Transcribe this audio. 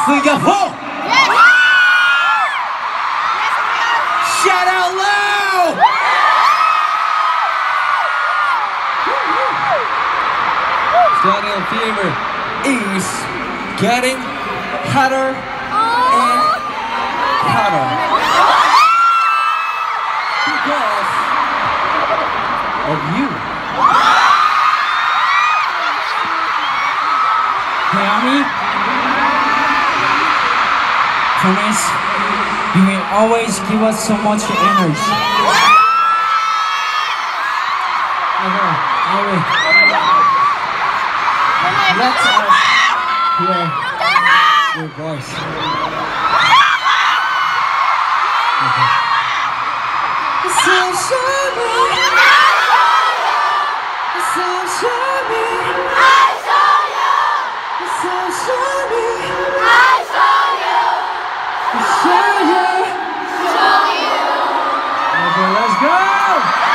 Singapore! Shout out loud! Stadium fever is getting hotter and hotter because of you. Hey, Ami, promise you will always give us so much energy. I will. Let us hear your voice. Okay. So show me. So show me. I show you. So show me. I show you. Show you. Show you. Okay, let's go.